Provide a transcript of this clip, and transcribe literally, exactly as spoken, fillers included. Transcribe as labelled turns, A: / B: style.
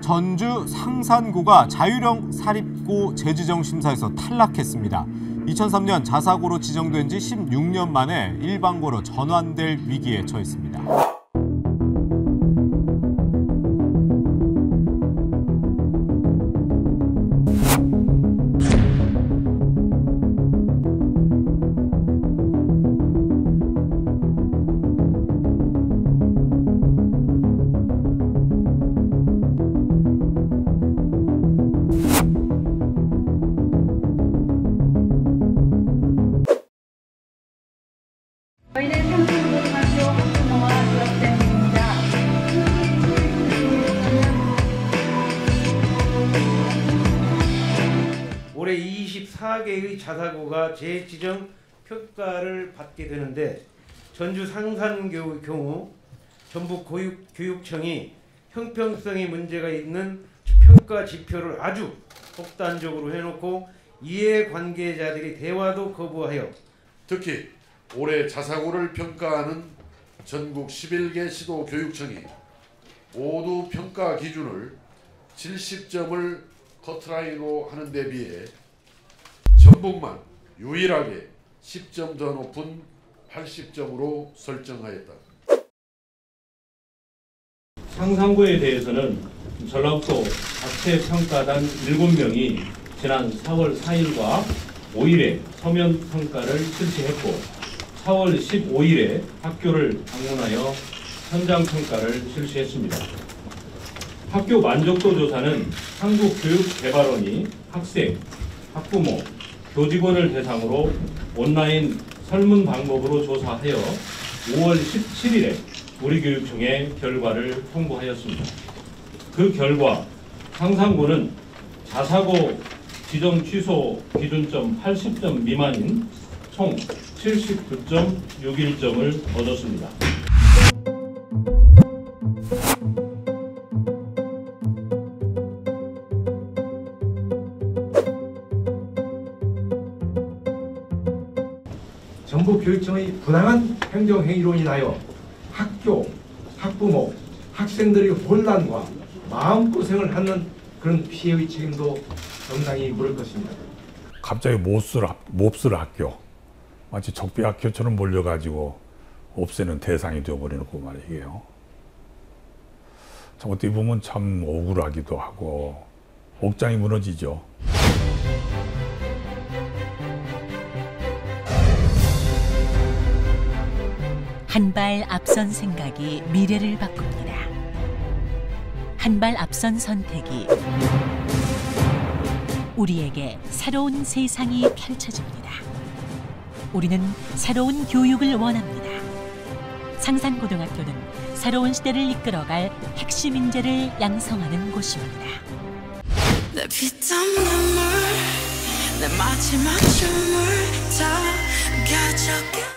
A: 전주 상산고가 자율형 사립고 재지정 심사에서 탈락했습니다. 이천삼 년 자사고로 지정된 지 십육 년 만에 일반고로 전환될 위기에 처했습니다.
B: 저희는 상산고등학교 학부모와 졸업생입니다.
C: 올해 이십사 개의 자사고가 재지정 평가를 받게 되는데 전주 상산고의 경우 전북교육청이 형평성에 문제가 있는 평가 지표를 아주 독단적으로 해놓고 이해관계자들이 대화도 거부하여
D: 특히 올해 자사고를 평가하는 전국 십일 개 시도교육청이 모두 평가 기준을 칠십 점을 커트라인으로 하는 데 비해 전북만 유일하게 십 점 더 높은 팔십 점으로 설정하였다.
E: 상산고에 대해서는 전라북도 자체평가단 일곱 명이 지난 사월 사일과 오일에 서면 평가를 실시했고 사월 십오일에 학교를 방문하여 현장 평가를 실시했습니다. 학교 만족도 조사는 한국교육개발원이 학생, 학부모, 교직원을 대상으로 온라인 설문 방법으로 조사하여 오월 십칠일에 우리 교육청에 결과를 통보하였습니다. 그 결과 상산고는 자사고 지정 취소 기준점 팔십 점 미만인 총 칠십구 점 육일 점을 얻었습니다.
F: 전북교육청의 부당한 행정행위로 인하여 학교, 학부모, 학생들의 혼란과 마음고생을 하는 그런 피해의 책임도 정당히 물을 것입니다.
G: 갑자기 몹쓸, 몹쓸 학교, 마치 적비 학교처럼 몰려가지고 없애는 대상이 되어버리고 말이에요. 참 어떻게 보면 참 억울하기도 하고 옥장이 무너지죠.
H: 한 발 앞선 생각이 미래를 바꿉니다. 한 발 앞선 선택이 우리에게 새로운 세상이 펼쳐집니다. 우리는 새로운 교육을 원합니다. 상산고등학교는 새로운 시대를 이끌어갈 핵심 인재를 양성하는 곳입니다.
I: 내 피땀 눈물 내 마지막 춤을 다 가져가